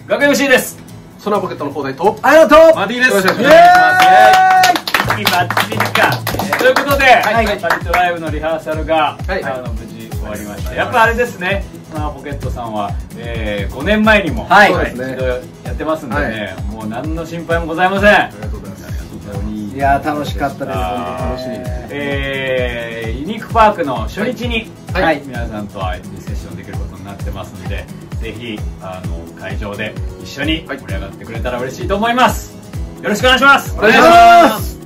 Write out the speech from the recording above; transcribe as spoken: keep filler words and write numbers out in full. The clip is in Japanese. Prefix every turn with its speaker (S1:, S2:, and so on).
S1: 学園 エムシー です。
S2: ソナーポケットの放題と
S1: ありがとう
S3: マディです。
S1: よろしくお願いします。いいバッチリか。ということで、パリットライブのリハーサルが、あの無事終わりました。やっぱあれですね、ソナーポケットさんは、えー、ごねんまえにも、はい、一度やってますんでね、もう何の心配もございません。ありがとうございます。
S4: いやー楽しかったです。本当楽しい。
S1: えー、ユニークパークの初日に、はい、皆さんとはセッションできることになってますので、ぜひあの会場で一緒に盛り上がってくれたら嬉しいと思います。よろしくお願いします。
S4: お願いします。